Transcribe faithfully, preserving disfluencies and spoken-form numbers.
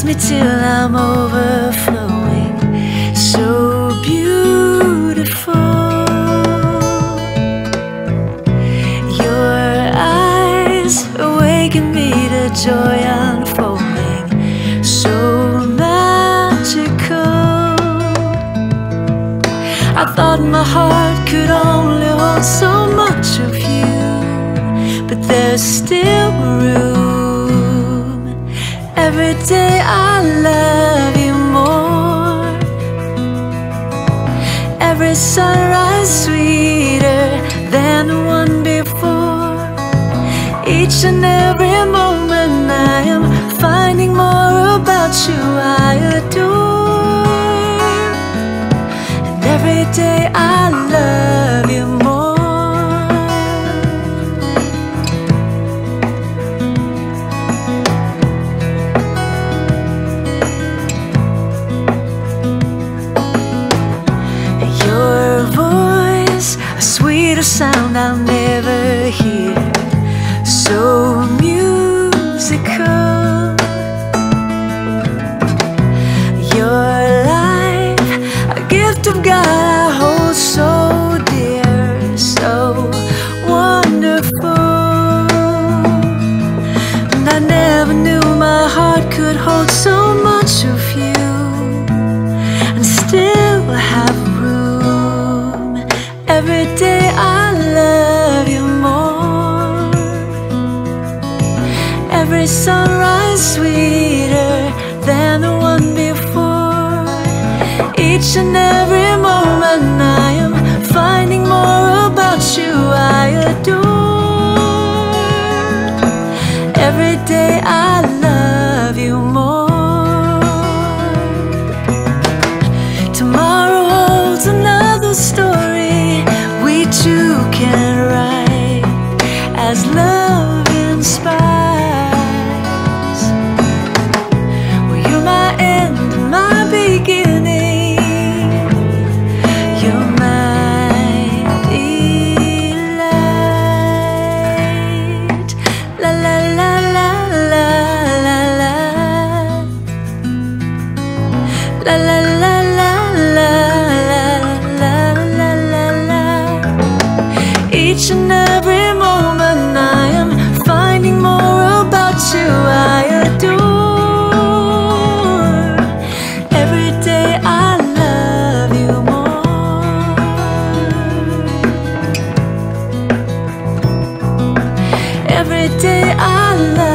fills me till I'm overflowing. So beautiful. Your eyes awaken me to joy unfolding. So magical. I thought my heart could only hold so much of you, but there's still room. Every day I love you more. Every sunrise sweeter than the one before. Each and every moment I am finding more about you I adore. And every day I love you more. A sweeter sound I'll never hear. So musical. Your life, a gift of God I hold so dear, so wonderful. And I never knew my heart could hold so much of you and still have room. Every day I love you more. Every sunrise sweeter than the one before. Each and every moment I am finding more about you I adore. Every day I love you more. Tomorrow holds another story we two can write as love inspires. Well, you're my end and my beginning. You're my delight. La la la la la la la. La la la la la la la la la. Each and every moment I am finding more about you I adore. Every day I love you more. Every day I love you more.